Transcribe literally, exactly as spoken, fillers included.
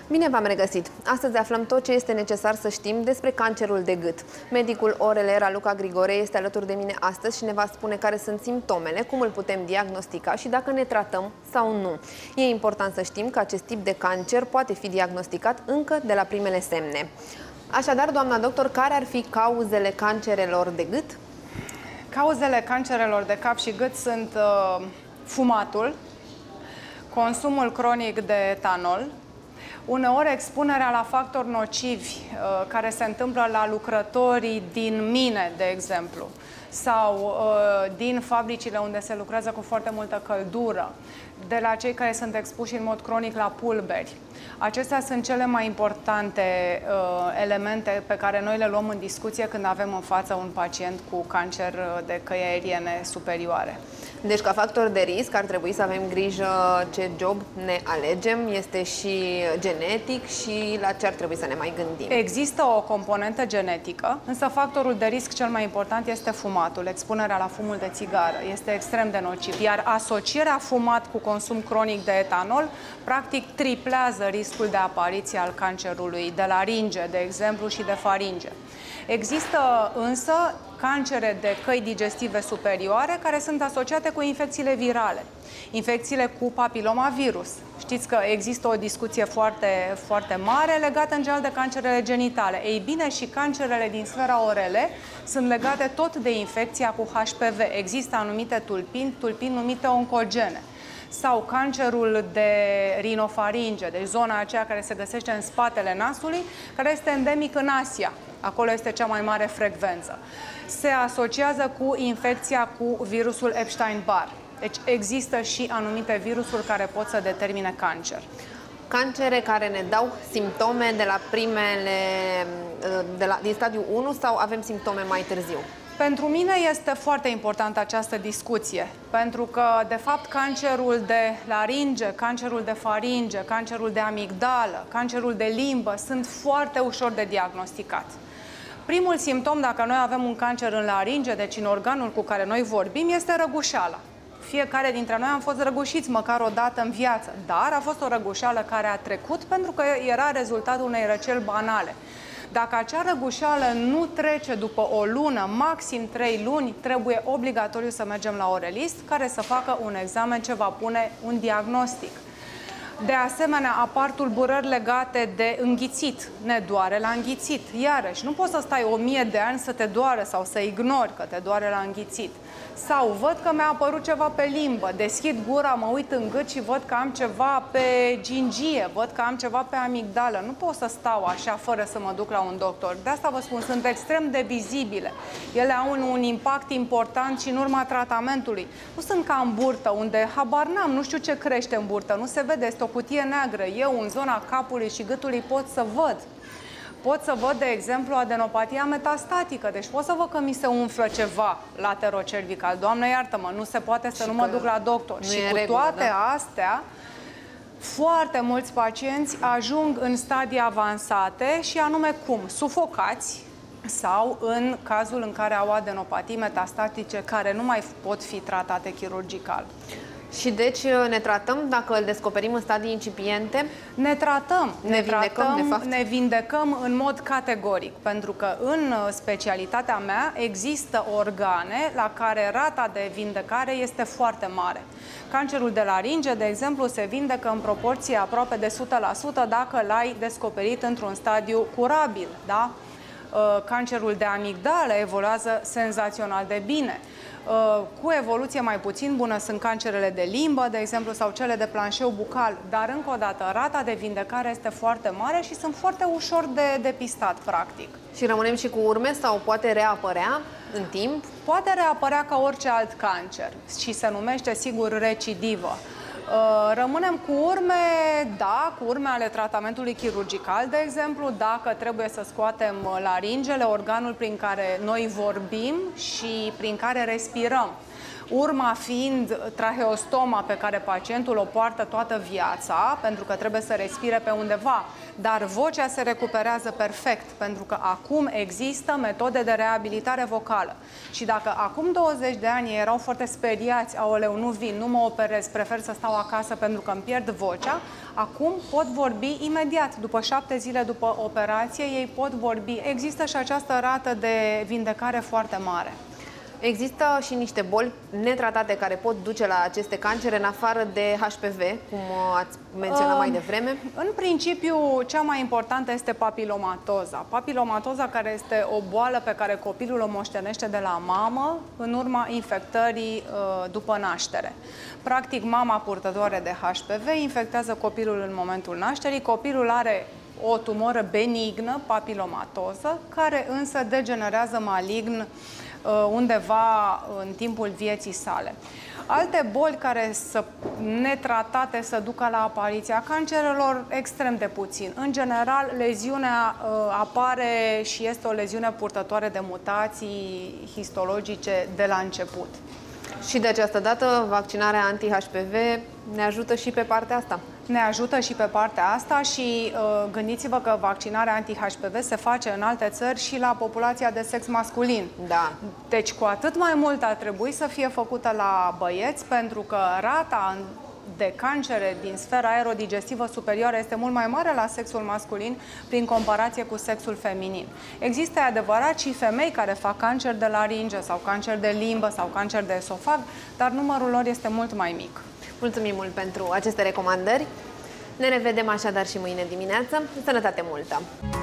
Bine v-am regăsit! Astăzi aflăm tot ce este necesar să știm despre cancerul de gât. Medicul O R L Raluca Grigore este alături de mine astăzi și ne va spune care sunt simptomele, cum îl putem diagnostica și dacă ne tratăm sau nu. E important să știm că acest tip de cancer poate fi diagnosticat încă de la primele semne. Așadar, doamna doctor, care ar fi cauzele cancerelor de gât? Cauzele cancerelor de cap și gât sunt uh, fumatul, consumul cronic de etanol, uneori expunerea la factori nocivi uh, care se întâmplă la lucrătorii din mine, de exemplu, sau uh, din fabricile unde se lucrează cu foarte multă căldură, de la cei care sunt expuși în mod cronic la pulberi. Acestea sunt cele mai importante uh, elemente pe care noi le luăm în discuție când avem în față un pacient cu cancer de căi aeriene superioare. Deci, ca factor de risc, ar trebui să avem grijă ce job ne alegem, este și genetic și la ce ar trebui să ne mai gândim. Există o componentă genetică, însă factorul de risc cel mai important este fumatul, expunerea la fumul de țigară. Este extrem de nociv, iar asocierea fumat cu consum cronic de etanol, practic triplează riscul de apariție al cancerului de laringe, de exemplu, și de faringe. Există însă cancere de căi digestive superioare care sunt asociate cu infecțiile virale, infecțiile cu papilomavirus. Știți că există o discuție foarte, foarte mare legată în general de cancerele genitale. Ei bine, și cancerele din sfera O R L sunt legate tot de infecția cu H P V. Există anumite tulpini, tulpini numite oncogene. Sau cancerul de rinofaringe, deci zona aceea care se găsește în spatele nasului, care este endemic în Asia. Acolo este cea mai mare frecvență. Se asociază cu infecția cu virusul Epstein-Barr. Deci există și anumite virusuri care pot să determine cancer. Cancere care ne dau simptome de la primele, de la, din stadiul unu sau avem simptome mai târziu? Pentru mine este foarte importantă această discuție, pentru că, de fapt, cancerul de laringe, cancerul de faringe, cancerul de amigdală, cancerul de limbă sunt foarte ușor de diagnosticat. Primul simptom, dacă noi avem un cancer în laringe, deci în organul cu care noi vorbim, este răgușeala. Fiecare dintre noi am fost răgușiți măcar o dată în viață, dar a fost o răgușeală care a trecut pentru că era rezultatul unei răceli banale. Dacă acea răgușeală nu trece după o lună, maxim trei luni, trebuie obligatoriu să mergem la orelist care să facă un examen ce va pune un diagnostic. De asemenea, apar tulburări legate de înghițit. Ne doare la înghițit. Iarăși, nu poți să stai o mie de ani să te doară sau să ignori că te doare la înghițit. Sau văd că mi-a apărut ceva pe limbă, deschid gura, mă uit în gât și văd că am ceva pe gingie, văd că am ceva pe amigdală. Nu pot să stau așa fără să mă duc la un doctor. De asta vă spun, sunt extrem de vizibile. Ele au un, un impact important și în urma tratamentului. Nu sunt ca în burtă, unde habar n-am, nu știu ce crește în burtă, nu se vede, este o cutie neagră. Eu, în zona capului și gâtului, pot să văd. Pot să văd, de exemplu, adenopatia metastatică. Deci pot să văd că mi se umflă ceva laterocervical. Doamne, iartă-mă, nu se poate să nu mă duc la doctor. Și cu toate astea, foarte mulți pacienți ajung în stadii avansate și anume cum? Sufocați sau în cazul în care au adenopatii metastatice care nu mai pot fi tratate chirurgical. Și deci ne tratăm dacă îl descoperim în stadii incipiente? Ne tratăm. Ne, ne vindecăm, tratăm, de fapt? Ne vindecăm în mod categoric, pentru că în specialitatea mea există organe la care rata de vindecare este foarte mare. Cancerul de laringe, de exemplu, se vindecă în proporție aproape de o sută la sută dacă l-ai descoperit într-un stadiu curabil, da? Cancerul de amigdală evoluează senzațional de bine. Cu evoluție mai puțin bună sunt cancerele de limbă, de exemplu, sau cele de planșeu bucal, dar încă o dată rata de vindecare este foarte mare și sunt foarte ușor de depistat, practic. Și rămânem și cu urme sau poate reapărea în timp? Poate reapărea ca orice alt cancer și se numește, sigur, recidivă. Rămânem cu urme, da, cu urme ale tratamentului chirurgical, de exemplu, dacă trebuie să scoatem laringele, organul prin care noi vorbim și prin care respirăm. urma fiind traheostoma pe care pacientul o poartă toată viața, pentru că trebuie să respire pe undeva, dar vocea se recuperează perfect, pentru că acum există metode de reabilitare vocală. Și dacă acum douăzeci de ani erau foarte speriați, aoleu, nu vin, nu mă operez, prefer să stau acasă pentru că îmi pierd vocea, acum pot vorbi imediat, după șapte zile după operație, ei pot vorbi. Există și această rată de vindecare foarte mare. Există și niște boli netratate care pot duce la aceste cancere, în afară de H P V, cum ați menționat uh, mai devreme? În principiu, cea mai importantă este papilomatoza. Papilomatoza, care este o boală pe care copilul o moștenește de la mamă în urma infectării uh, după naștere. Practic, mama purtătoare de H P V infectează copilul în momentul nașterii, copilul are o tumoră benignă, papilomatoză, care însă degenerează malign undeva în timpul vieții sale. Alte boli care să netratate să ducă la apariția cancerelor, extrem de puțin. În general, leziunea uh, apare și este o leziune purtătoare de mutații histologice de la început. Și de această dată, vaccinarea anti-H P V ne ajută și pe partea asta. Ne ajută și pe partea asta și uh, gândiți-vă că vaccinarea anti-H P V se face în alte țări și la populația de sex masculin. Da. Deci cu atât mai mult ar trebui să fie făcută la băieți, pentru că rata de cancere din sfera aerodigestivă superioară este mult mai mare la sexul masculin prin comparație cu sexul feminin. Există, adevărat, și femei care fac cancer de laringe sau cancer de limbă sau cancer de esofag, dar numărul lor este mult mai mic. Mulțumim mult pentru aceste recomandări. Ne revedem așadar și mâine dimineață. Sănătate multă!